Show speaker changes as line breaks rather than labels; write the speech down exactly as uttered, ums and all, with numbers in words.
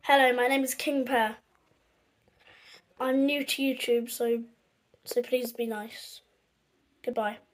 Hello, my name is King Pear. I'm new to YouTube, so so please be nice. Goodbye.